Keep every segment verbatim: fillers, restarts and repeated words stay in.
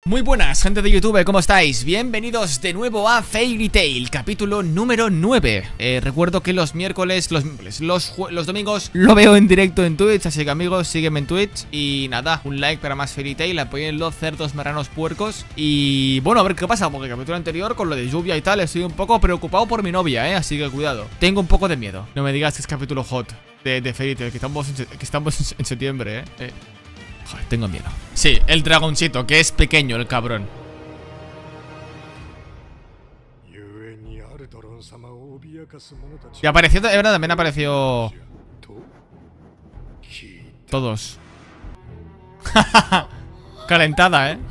Muy buenas, gente de YouTube, ¿cómo estáis? Bienvenidos de nuevo a Fairy Tail, capítulo número nueve. eh, Recuerdo que los miércoles, los, los, los domingos lo veo en directo en Twitch, así que amigos, sígueme en Twitch. Y nada, un like para más Fairy Tail, apoyenlo, cerdos, marranos, puercos. Y bueno, a ver qué pasa, porque el capítulo anterior, con lo de lluvia y tal, estoy un poco preocupado por mi novia, eh, así que cuidado. Tengo un poco de miedo. No me digas que es capítulo hot de, de Fairy Tail, que estamos en, que estamos en septiembre, eh, eh. Joder, tengo miedo. Sí, el dragoncito, que es pequeño el cabrón. Y apareció, es verdad, también apareció todos. Calentada, eh.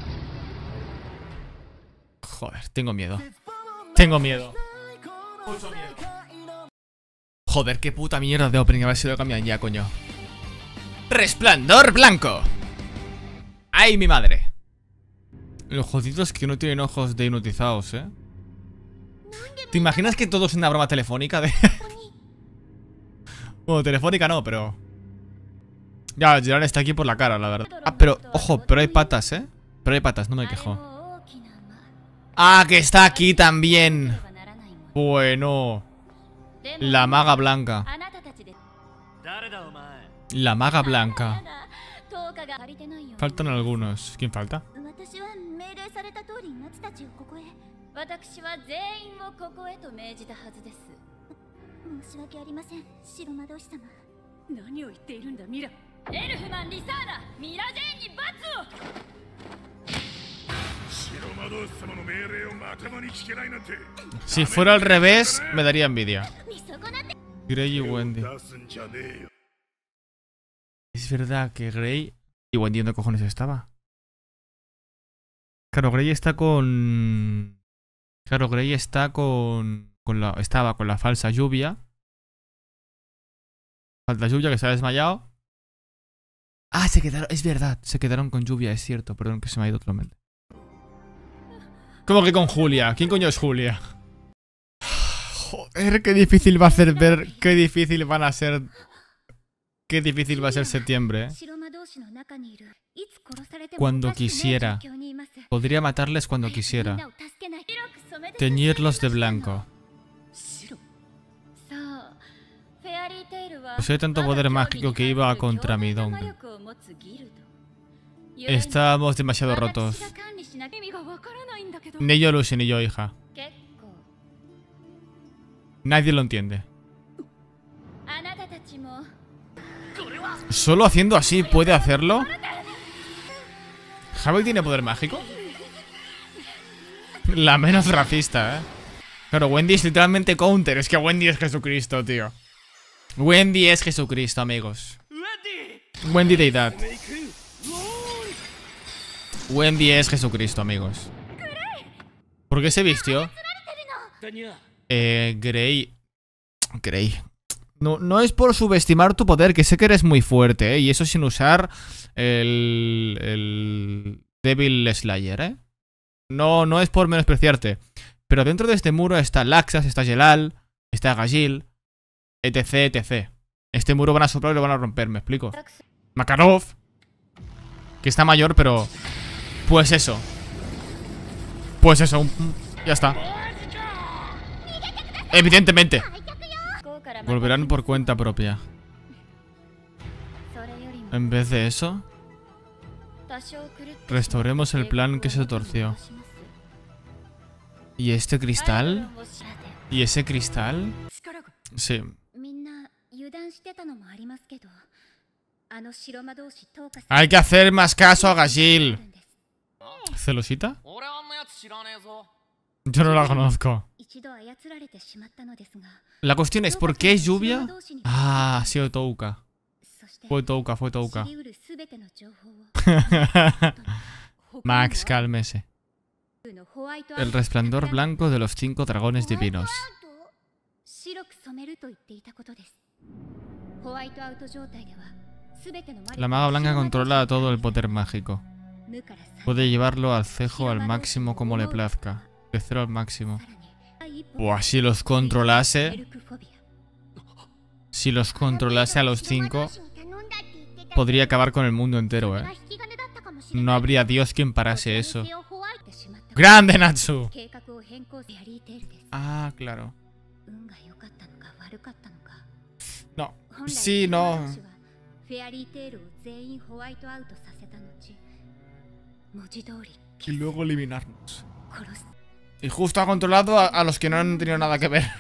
Joder, tengo miedo. Tengo miedo. Mucho miedo. Joder, qué puta mierda de opening. A ver si lo cambian ya, coño. Resplandor blanco. ¡Ay, mi madre! Los jodidos que no tienen ojos de hipnotizados, ¿eh? ¿Te imaginas que todo es una broma telefónica de...? Bueno, telefónica no, pero... Ya, Gerard está aquí por la cara, la verdad. Ah, pero, ojo, pero hay patas, ¿eh? Pero hay patas, no me quejo. Ah, que está aquí también. Bueno. La maga blanca. La maga blanca. Faltan algunos. ¿Quién falta? Si fuera al revés, me daría envidia. Grey y Wendy. Es verdad que Grey... ¿Y Wendy dónde cojones estaba? Claro, Grey está con... Claro, Grey está con... con la... Estaba con la falsa lluvia. Falta lluvia que se ha desmayado. Ah, se quedaron... Es verdad, se quedaron con lluvia, es cierto. Perdón que se me ha ido totalmente. ¿Cómo que con Julia? ¿Quién coño es Julia? Joder, qué difícil va a ser ver... Qué difícil van a ser... Qué difícil va a ser septiembre, ¿eh? Cuando quisiera. Podría matarles cuando quisiera. Teñirlos de blanco. Posee tanto poder mágico que iba contra mi don. Estábamos demasiado rotos. Ni yo, Lucy, ni yo, hija. Nadie lo entiende. ¿Solo haciendo así puede hacerlo? ¿Javi tiene poder mágico? La menos racista, ¿eh? Claro, Wendy es literalmente counter. Es que Wendy es Jesucristo, tío. Wendy es Jesucristo, amigos. Wendy deidad. Wendy es Jesucristo, amigos. ¿Por qué se vistió? Eh, Grey. Grey. No, no es por subestimar tu poder, que sé que eres muy fuerte, ¿eh? Y eso sin usar el... El... Devil Slayer, ¿eh? No, no es por menospreciarte. Pero dentro de este muro está Laxas, está Gelal, está Gajil, etc, etcétera. Este muro van a soplar y lo van a romper, ¿me explico? Makarov, que está mayor, pero... Pues eso. Pues eso, ya está. Evidentemente. Volverán por cuenta propia. En vez de eso, restauremos el plan que se torció. ¿Y este cristal? ¿Y ese cristal? Sí. Hay que hacer más caso a Gajil. ¿Celosita? Yo no la conozco. La cuestión es, ¿por qué es lluvia? Ah, ha sido Touka. Fue Touka, fue Touka. Max, cálmese. El resplandor blanco de los cinco dragones divinos. La maga blanca controla todo el poder mágico. Puede llevarlo al cejo al máximo como le plazca. De cero al máximo. Buah, si los controlase... Si los controlase a los cinco, podría acabar con el mundo entero, eh. No habría Dios quien parase eso. ¡Grande, Natsu! Ah, claro. No. Sí, no. Y luego eliminarnos. Y justo ha controlado a, a los que no han tenido nada que ver.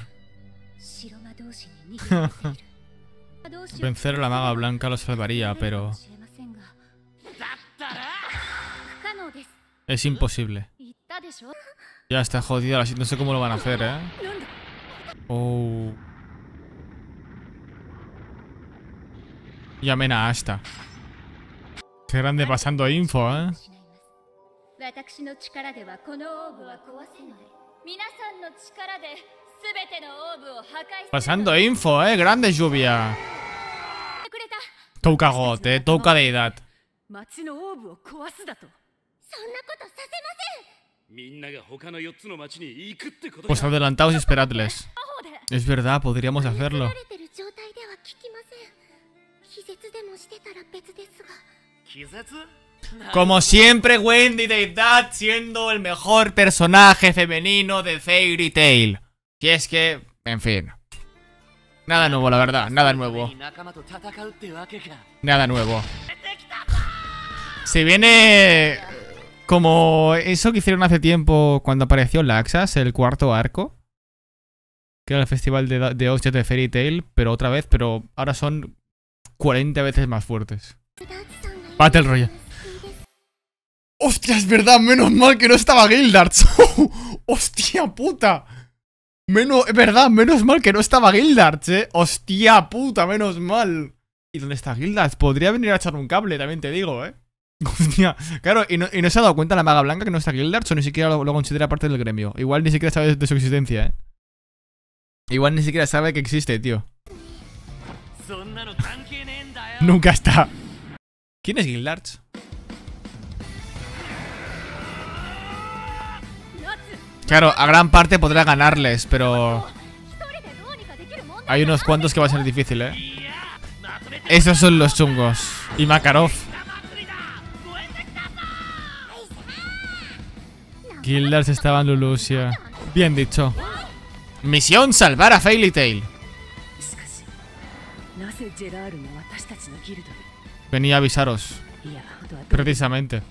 Vencer a la maga blanca lo salvaría, pero... es imposible. Ya está jodida, no sé cómo lo van a hacer, ¿eh? Oh. Llamen a Asta. Qué grande pasando info, ¿eh? Pasando info, ¿eh? Grande lluvia. Touka God, ¿eh? Touka deidad. Pues adelantaos y esperadles. Es verdad, podríamos hacerlo. Como siempre, Wendy Deidad siendo el mejor personaje femenino de Fairy Tail. Y es que, en fin. Nada nuevo, la verdad, nada nuevo. Nada nuevo. Se viene... como eso que hicieron hace tiempo cuando apareció Laxas, el cuarto arco. Que era el festival de, de hostias de Fairy Tail, pero otra vez, pero ahora son cuarenta veces más fuertes. Battle Royale. ¡Hostia, es verdad! Menos mal que no estaba Gildarts. ¡Hostia puta! Menos, es verdad, menos mal que no estaba Gildarts, eh. ¡Hostia puta, menos mal! ¿Y dónde está Gildarts? Podría venir a echar un cable, también te digo, eh. Hostia, claro, y no, y no se ha dado cuenta la maga blanca que no está Gildarts o ni siquiera lo, lo considera parte del gremio. Igual ni siquiera sabe de su existencia, eh. Igual ni siquiera sabe que existe, tío. Nunca está. ¿Quién es Gildarts? Claro, a gran parte podrá ganarles, pero... hay unos cuantos que va a ser difícil, ¿eh? Esos son los chungos. Y Makarov. Gildarts estaba en Lulusia. Bien dicho. Misión: salvar a Fairy Tail. Venía a avisaros. Precisamente.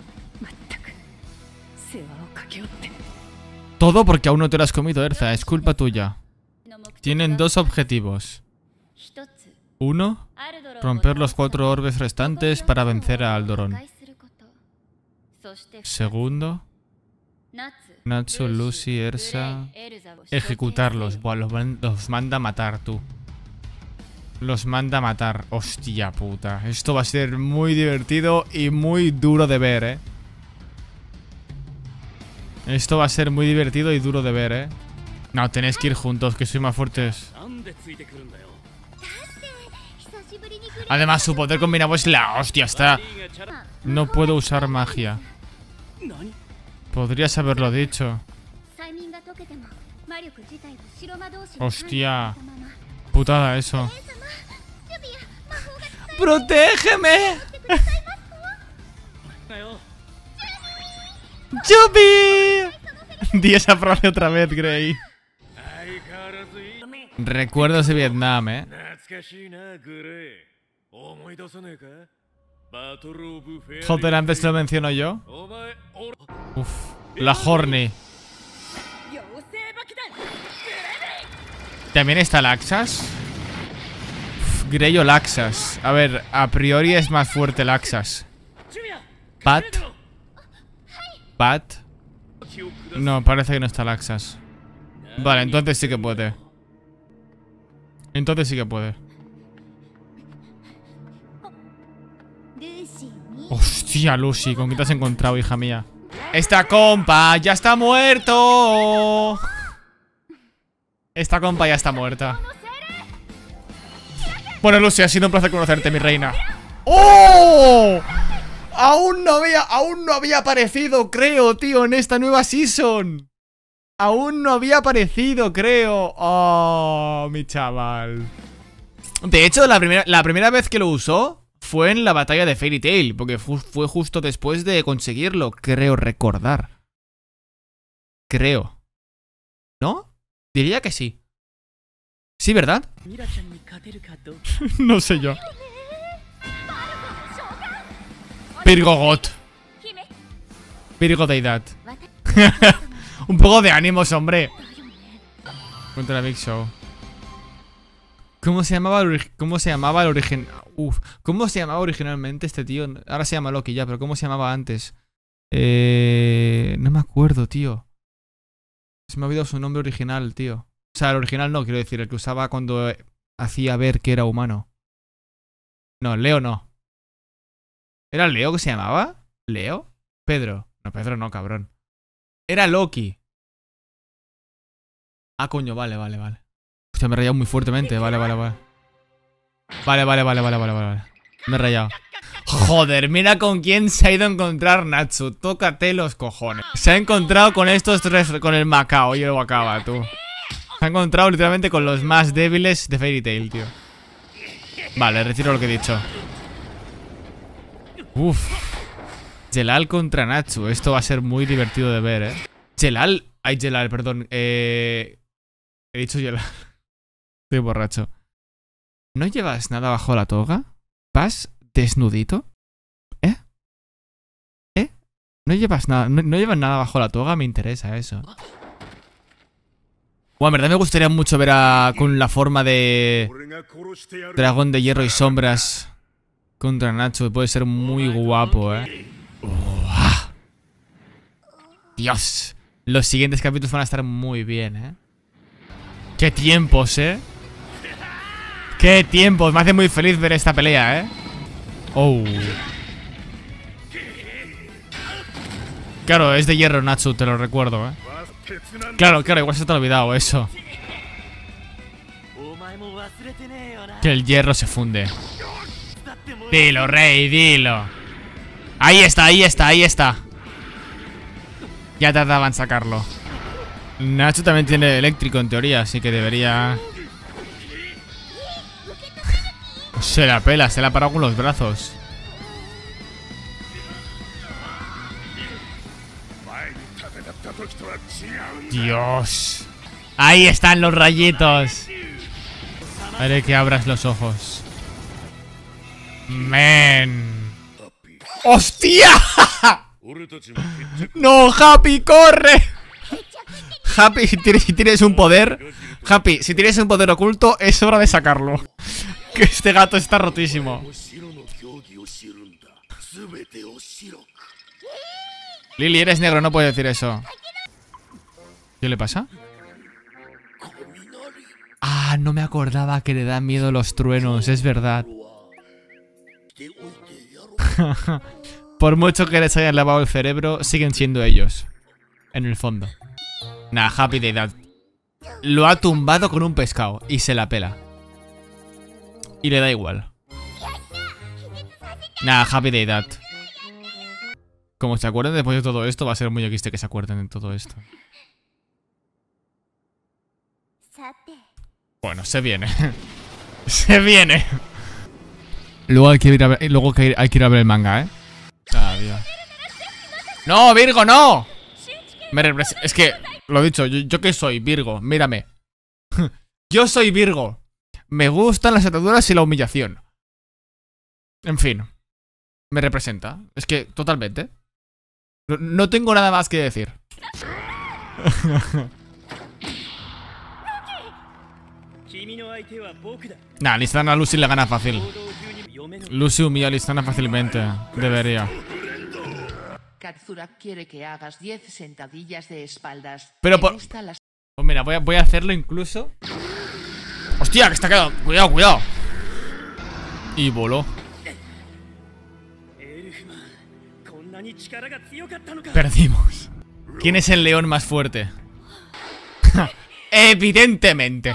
Todo porque aún no te lo has comido, Erza. Es culpa tuya. Tienen dos objetivos. Uno, romper los cuatro orbes restantes para vencer a Aldoron. Segundo, Natsu, Lucy, Erza, ejecutarlos. Buah, los, man los manda a matar, tú. Los manda a matar. Hostia puta. Esto va a ser muy divertido y muy duro de ver, eh. Esto va a ser muy divertido y duro de ver, eh. No, tenéis que ir juntos, que sois más fuertes. Además, su poder combinado es la hostia. Está... no puedo usar magia. Podrías haberlo dicho. Hostia. Putada eso. ¡Protégeme! ¡Yubi! Di esa frase otra vez, Grey. Recuerdos de Vietnam, eh. Joder, antes lo menciono yo. Uf, la Horny. ¿También está Laxas? Uf, Grey o Laxas. A ver, a priori es más fuerte Laxas. Pat. Pat. No, parece que no está Laxas. Vale, entonces sí que puede. Entonces sí que puede. Hostia, Lucy, ¿con quién te has encontrado, hija mía? ¡Esta compa ya está muerto! Esta compa ya está muerta. Bueno, Lucy, ha sido un placer conocerte, mi reina. ¡Oh! Aún no había, aún no había aparecido, creo, tío, en esta nueva season. Aún no había aparecido, creo. Oh, mi chaval. De hecho, la primera, la primera vez que lo usó fue en la batalla de Fairy Tail, porque fu fue justo después de conseguirlo, creo recordar. Creo. ¿No? Diría que sí. Sí, ¿verdad? No sé yo. Virgo God. Virgo Deidad. Un poco de ánimos, hombre. Contra Big Show. ¿Cómo se llamaba el ¿Cómo se llamaba el origen? Uf, ¿cómo se llamaba originalmente este tío? Ahora se llama Loki ya, pero ¿cómo se llamaba antes? Eh... No me acuerdo, tío. Se me ha olvidado su nombre original, tío. O sea, el original no, quiero decir, el que usaba cuando hacía ver que era humano. No, Leo no. ¿Era Leo que se llamaba? ¿Leo? Pedro. No, Pedro no, cabrón. Era Loki. Ah, coño, vale, vale, vale. Hostia, me he rayado muy fuertemente. Vale, vale, vale. Vale, vale, vale, vale, vale, vale. Me he rayado. Joder, mira con quién se ha ido a encontrar Natsu. Tócate los cojones. Se ha encontrado con estos tres, con el Macao y el Wakaba, tú. Se ha encontrado literalmente con los más débiles de Fairy Tail, tío. Vale, retiro lo que he dicho. Uf. Jelal contra Natsu. Esto va a ser muy divertido de ver, eh. Jelal. Ay, Jelal, perdón. Eh... He dicho Jelal. Estoy borracho. ¿No llevas nada bajo la toga? ¿Vas desnudito? ¿Eh? ¿Eh? ¿No llevas nada? ¿No, no llevas nada bajo la toga? Me interesa eso. Bueno, en verdad me gustaría mucho ver a... con la forma de... dragón de hierro y sombras contra Natsu. Puede ser muy guapo, eh. Uah. Dios. Los siguientes capítulos van a estar muy bien, eh. Qué tiempos, eh. Qué tiempos. Me hace muy feliz ver esta pelea, eh. Oh. Claro, es de hierro, Natsu, te lo recuerdo, eh. Claro, claro, igual se te ha olvidado eso. Que el hierro se funde. Dilo, rey, dilo. Ahí está, ahí está, ahí está. Ya tardaban en sacarlo. Nacho también tiene eléctrico en teoría, así que debería... Se la pela, se la ha parado con los brazos. Dios. Ahí están los rayitos. Haré que abras los ojos. Men. ¡Hostia! ¡No, Happy, corre! Happy, si tienes, si tienes un poder Happy, si tienes un poder oculto, es hora de sacarlo. Que este gato está rotísimo. Lily, eres negro, no puedes decir eso. ¿Qué le pasa? Ah, no me acordaba que le dan miedo los truenos, es verdad. Por mucho que les hayan lavado el cerebro, siguen siendo ellos. En el fondo. Nah, Happy Deidad. Lo ha tumbado con un pescado y se la pela. Y le da igual. Nah, Happy Deidad. Como se acuerden después de todo esto, va a ser muy equiste que se acuerden de todo esto. Bueno, se viene. Se viene. Luego hay que ir a ver, luego hay que ir a ver el manga, ¿eh? Adiós. ¡No, Virgo, no! Me es que, lo he dicho, yo, yo que soy Virgo, mírame. Yo soy Virgo. Me gustan las ataduras y la humillación. En fin. Me representa. Es que, totalmente. No, no tengo nada más que decir. Nah, Listana a Lucy le gana fácil. Lucy humilla a Listana fácilmente. Debería. Katsura quiere que hagas diez sentadillas de espaldas. Pero por... Las... Pues mira, voy a, voy a hacerlo incluso. ¡Hostia! Que está quedado. Cuidado, cuidado. Y voló. Perdimos. ¿Quién es el león más fuerte? Evidentemente.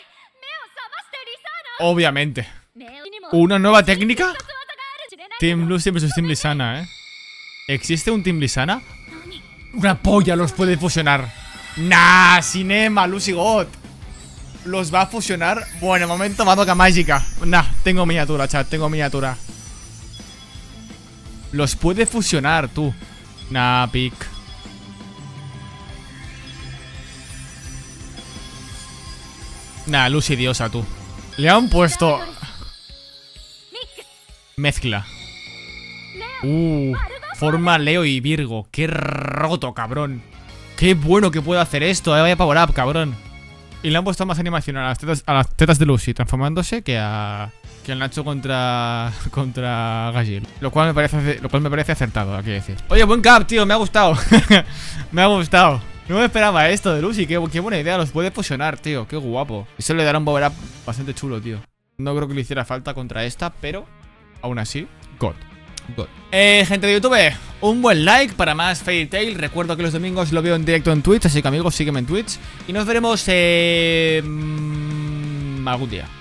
Obviamente. ¿Una nueva técnica? Team Lucy versus Team Lisana, ¿eh? ¿Existe un Team Lisana? Una polla los puede fusionar. Nah, Cinema, Lucy God. ¿Los va a fusionar? Bueno, momento Madoka Mágica. Nah, tengo miniatura, chat, tengo miniatura. Los puede fusionar, tú. Nah, pic. Nah, Lucy diosa, tú. Le han puesto... Mezcla. Uh, forma Leo y Virgo. Qué roto, cabrón. Qué bueno que puedo hacer esto. Eh, vaya power up, cabrón. Y le han puesto más animación a las tetas, a las tetas de Lucy transformándose que a... Que el Nacho contra... Contra Gagil. Lo cual me parece lo cual me parece acertado, aquí decir. Oye, buen cap, tío, me ha gustado. Me ha gustado. No me esperaba esto de Lucy, qué, qué buena idea. Los puede fusionar, tío, qué guapo. Eso le dará un power up bastante chulo, tío. No creo que le hiciera falta contra esta, pero aún así, God. God. Eh, gente de YouTube, un buen like para más Fairy Tail. Recuerdo que los domingos lo veo en directo en Twitch, así que amigos, sígueme en Twitch. Y nos veremos eh, mmm, algún día.